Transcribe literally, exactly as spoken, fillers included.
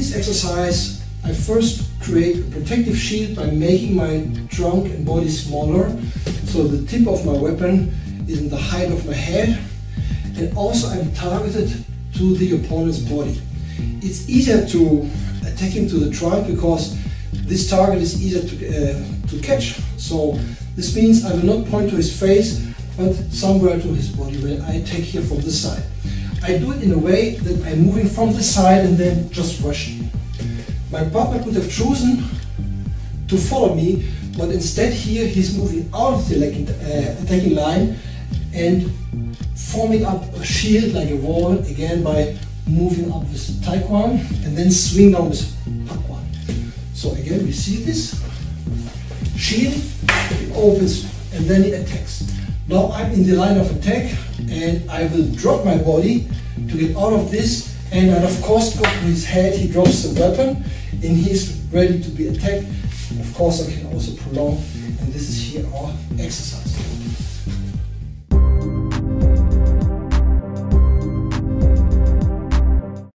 this exercise, I first create a protective shield by making my trunk and body smaller, so the tip of my weapon is in the height of my head, and also I'm targeted to the opponent's body. It's easier to attack him to the trunk because this target is easier to, uh, to catch. So this means I will not point to his face, but somewhere to his body when I attack here from the side. I do it in a way that I'm moving from the side and then just rushing. My partner could have chosen to follow me, but instead here he's moving out of the uh, attacking line and forming up a shield like a wall, again by moving up with TaiKwan and then swing down with PakKwan. So again we see this shield, it opens and then it attacks. Now I'm in the line of attack and I will drop my body to get out of this, and I of course go to his head, he drops the weapon and he's ready to be attacked. Of course I can also prolong, and this is here our exercise.